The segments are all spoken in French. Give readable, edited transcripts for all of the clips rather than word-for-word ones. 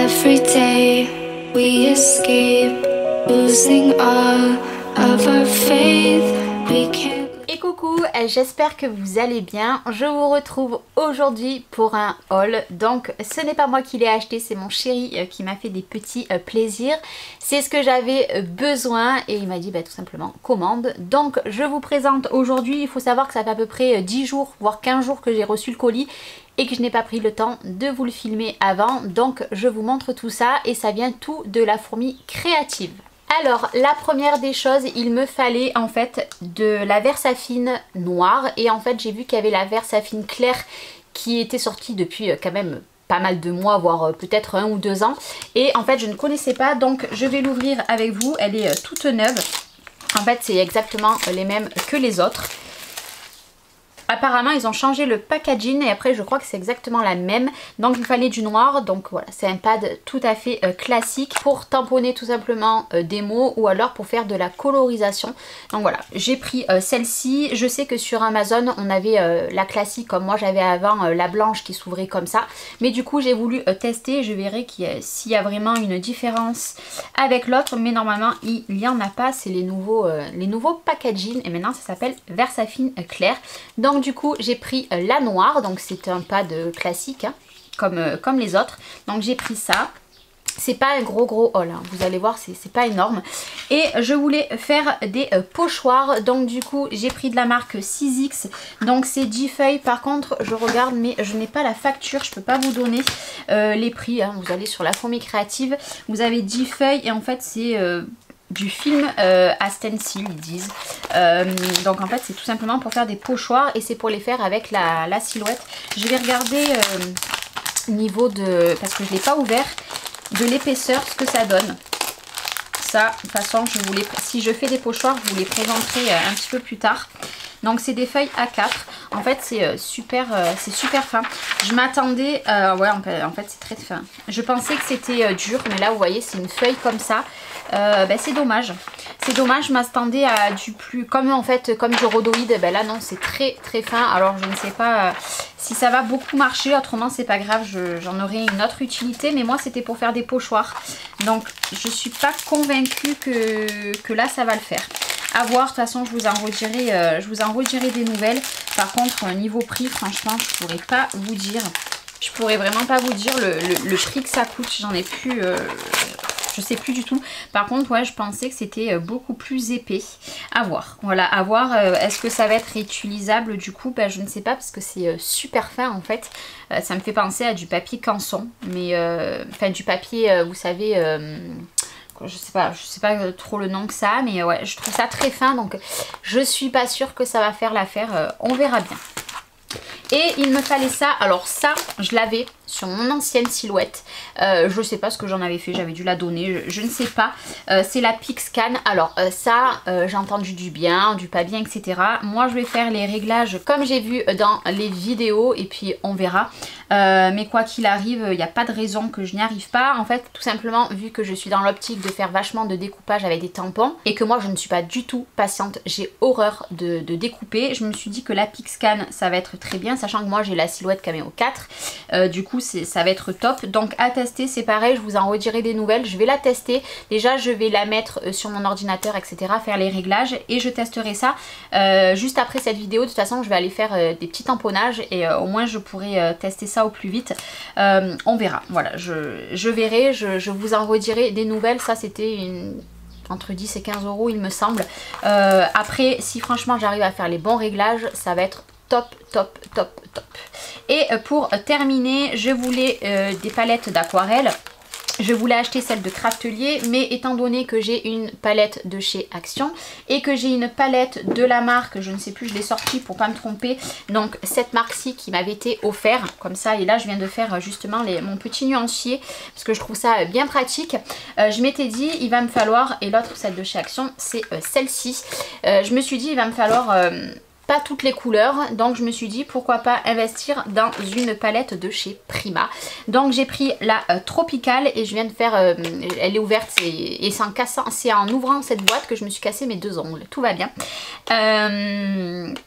Every day we escape, losing all of our faith. We can't. Et coucou, j'espère que vous allez bien. Je vous retrouve aujourd'hui pour un haul. Donc ce n'est pas moi qui l'ai acheté, c'est mon chéri qui m'a fait des petits plaisirs. C'est ce que j'avais besoin et il m'a dit tout simplement commande. Donc je vous présente aujourd'hui, il faut savoir que ça fait à peu près 10 jours, voire 15 jours que j'ai reçu le colis et que je n'ai pas pris le temps de vous le filmer avant. Donc je vous montre tout ça et ça vient tout de la fourmi créative. Alors la première des choses, il me fallait en fait de la Versafine noire et en fait j'ai vu qu'il y avait la Versafine claire qui était sortie depuis quand même pas mal de mois, voire peut-être 1 ou 2 ans, et en fait je ne connaissais pas, donc je vais l'ouvrir avec vous. Elle est toute neuve, en fait c'est exactement les mêmes que les autres. Apparemment ils ont changé le packaging et après je crois que c'est exactement la même. Donc il me fallait du noir, donc voilà, c'est un pad tout à fait classique pour tamponner tout simplement des mots ou alors pour faire de la colorisation. Donc voilà, j'ai pris celle-ci. Je sais que sur Amazon on avait la classique comme moi j'avais avant, la blanche qui s'ouvrait comme ça. Mais du coup j'ai voulu tester, je verrai s'il y a vraiment une différence avec l'autre. Mais normalement il n'y en a pas, c'est les nouveaux packaging et maintenant ça s'appelle Versafine claire. Donc du coup j'ai pris la noire, donc c'est un pad classique hein, comme les autres. Donc j'ai pris ça. C'est pas un gros haul, hein. Vous allez voir, c'est pas énorme. Et je voulais faire des pochoirs. Donc du coup j'ai pris de la marque 6X. Donc c'est 10 feuilles. Par contre je regarde mais je n'ai pas la facture. Je peux pas vous donner les prix hein. Vous allez sur la fourmi créative. Vous avez 10 feuilles et en fait c'est... du film à stencil ils disent. Donc en fait c'est tout simplement pour faire des pochoirs et c'est pour les faire avec la silhouette. Je vais regarder niveau de... parce que je ne l'ai pas ouvert, de l'épaisseur ce que ça donne. Ça de toute façon si je fais des pochoirs je vous les présenterai un petit peu plus tard. Donc c'est des feuilles A4. En fait c'est super fin. Je m'attendais... ouais en fait c'est très fin. Je pensais que c'était dur mais là vous voyez c'est une feuille comme ça. C'est dommage. C'est dommage, je m'attendais à du plus... comme du rhodoïde. Là non c'est très fin. Alors je ne sais pas si ça va beaucoup marcher. Autrement c'est pas grave, j'en aurai une autre utilité. Mais moi c'était pour faire des pochoirs. Donc je suis pas convaincue que là ça va le faire. À voir, de toute façon je vous en redirai des nouvelles. Par contre niveau prix franchement je pourrais pas vous dire. Je pourrais vraiment pas vous dire le prix que ça coûte. J'en ai plus... je sais plus du tout. Par contre ouais je pensais que c'était beaucoup plus épais. À voir. Voilà, à voir. Est-ce que ça va être réutilisable du coup? Je ne sais pas parce que c'est super fin en fait. Ça me fait penser à du papier canson. Mais enfin du papier vous savez... je sais pas trop le nom que ça a, mais ouais je trouve ça très fin donc je suis pas sûre que ça va faire l'affaire, on verra bien. Et il me fallait ça, alors ça je l'avais sur mon ancienne silhouette, je sais pas ce que j'en avais fait, j'avais dû la donner, je ne sais pas. C'est la Pixcan. Alors ça j'ai entendu du bien, du pas bien etc. Moi je vais faire les réglages comme j'ai vu dans les vidéos et puis on verra. Mais quoi qu'il arrive il n'y a pas de raison que je n'y arrive pas. En fait tout simplement vu que je suis dans l'optique de faire vachement de découpage avec des tampons et que moi je ne suis pas du tout patiente, j'ai horreur de découper. Je me suis dit que la Pixcan ça va être très bien, sachant que moi j'ai la silhouette Cameo 4. Du coup ça va être top. Donc à tester c'est pareil, je vous en redirai des nouvelles. Je vais la tester. Déjà je vais la mettre sur mon ordinateur etc. Faire les réglages et je testerai ça juste après cette vidéo. De toute façon je vais aller faire des petits tamponnages et au moins je pourrai tester ça au plus vite. On verra. Voilà, je verrai, je vous en redirai des nouvelles. Ça c'était entre 10 et 15 € il me semble. Après si franchement j'arrive à faire les bons réglages ça va être top. Et pour terminer je voulais des palettes d'aquarelle. Je voulais acheter celle de Craftelier, mais étant donné que j'ai une palette de chez Action et que j'ai une palette de la marque, je ne sais plus, je l'ai sortie pour pas me tromper, donc cette marque-ci qui m'avait été offerte, comme ça, et là je viens de faire justement mon petit nuancier, parce que je trouve ça bien pratique. Je m'étais dit, il va me falloir, et l'autre, celle de chez Action, c'est celle-ci. Je me suis dit, il va me falloir... pas toutes les couleurs, donc je me suis dit pourquoi pas investir dans une palette de chez Prima. Donc j'ai pris la Tropicale et je viens de faire, elle est ouverte et c'est en ouvrant cette boîte que je me suis cassé mes 2 ongles, tout va bien.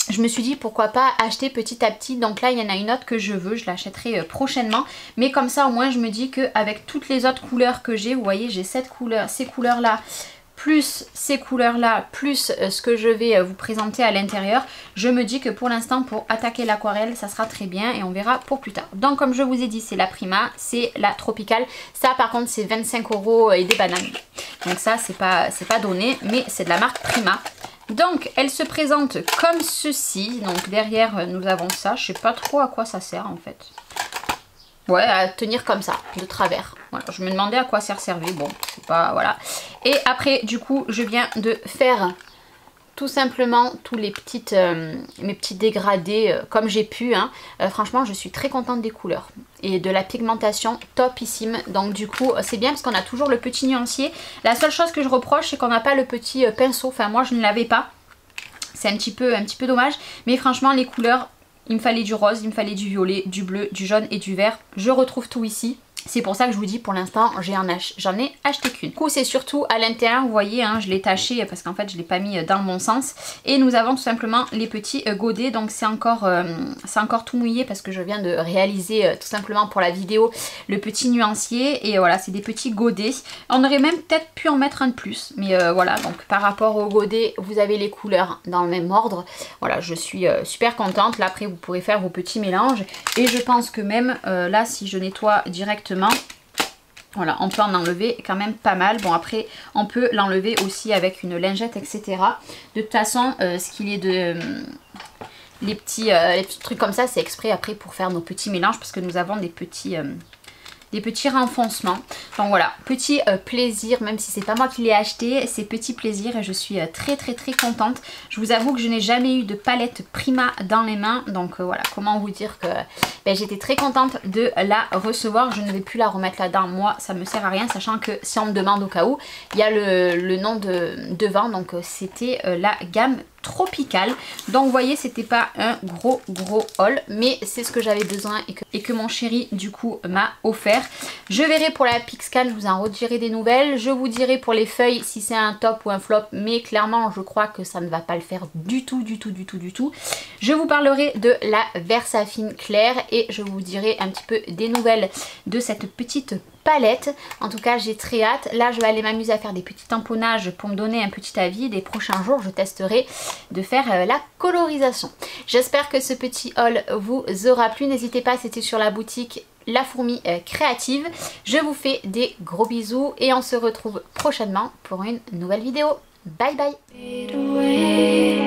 je me suis dit pourquoi pas acheter petit à petit. Donc là il y en a une autre que je veux, je l'achèterai prochainement. Mais comme ça au moins je me dis qu'avec toutes les autres couleurs que j'ai, vous voyez j'ai cette couleur, ces couleurs là, plus ces couleurs là, plus ce que je vais vous présenter à l'intérieur, je me dis que pour l'instant pour attaquer l'aquarelle ça sera très bien et on verra pour plus tard. Donc comme je vous ai dit c'est la Prima, c'est la Tropicale, ça par contre c'est 25 € et des bananes. Donc ça c'est pas donné mais c'est de la marque Prima. Donc elle se présente comme ceci, donc derrière nous avons ça, je sais pas trop à quoi ça sert en fait. Ouais, à tenir comme ça, de travers. Voilà, je me demandais à quoi ça servait. Bon, c'est pas... Voilà. Et après, du coup, je viens de faire tout simplement tous les petites, mes petits dégradés comme j'ai pu. Hein. Franchement, je suis très contente des couleurs. Et de la pigmentation topissime. Donc du coup, c'est bien parce qu'on a toujours le petit nuancier. La seule chose que je reproche, c'est qu'on n'a pas le petit pinceau. Enfin, moi, je ne l'avais pas. C'est un petit peu dommage. Mais franchement, les couleurs... Il me fallait du rose, il me fallait du violet, du bleu, du jaune et du vert. Je retrouve tout ici. C'est pour ça que je vous dis pour l'instant j'en ai acheté qu'une. Du coup c'est surtout à l'intérieur, vous voyez, hein, je l'ai taché parce qu'en fait je ne l'ai pas mis dans le bon sens. Et nous avons tout simplement les petits godets, donc c'est encore tout mouillé parce que je viens de réaliser tout simplement pour la vidéo le petit nuancier. Et voilà, c'est des petits godets. On aurait même peut-être pu en mettre un de plus. Mais voilà, donc par rapport aux godets, vous avez les couleurs dans le même ordre. Voilà, je suis super contente. Là après vous pourrez faire vos petits mélanges. Et je pense que même là si je nettoie directement, voilà, on peut en enlever quand même pas mal. Bon après on peut l'enlever aussi avec une lingette etc. De toute façon ce qu'il est de... les petits trucs comme ça c'est exprès après pour faire nos petits mélanges parce que nous avons des petits renfoncements. Donc voilà, petit plaisir, même si c'est pas moi qui l'ai acheté, c'est petit plaisir et je suis très contente. Je vous avoue que je n'ai jamais eu de palette Prima dans les mains, donc voilà, comment vous dire que j'étais très contente de la recevoir. Je ne vais plus la remettre là-dedans, moi ça me sert à rien, sachant que si on me demande au cas où, il y a le nom devant, donc c'était la gamme Tropicale. Donc vous voyez c'était pas un gros haul, mais c'est ce que j'avais besoin et que mon chéri du coup m'a offert. Je verrai pour la Pixcan, je vous en redirai des nouvelles. Je vous dirai pour les feuilles si c'est un top ou un flop, mais clairement je crois que ça ne va pas le faire du tout. Je vous parlerai de la Versafine Claire et je vous dirai un petit peu des nouvelles de cette petite palette. En tout cas j'ai très hâte. Là je vais aller m'amuser à faire des petits tamponnages pour me donner un petit avis. Les prochains jours je testerai de faire la colorisation. J'espère que ce petit haul vous aura plu. N'hésitez pas, c'était sur la boutique La Fourmi Créative. Je vous fais des gros bisous et on se retrouve prochainement pour une nouvelle vidéo. Bye bye.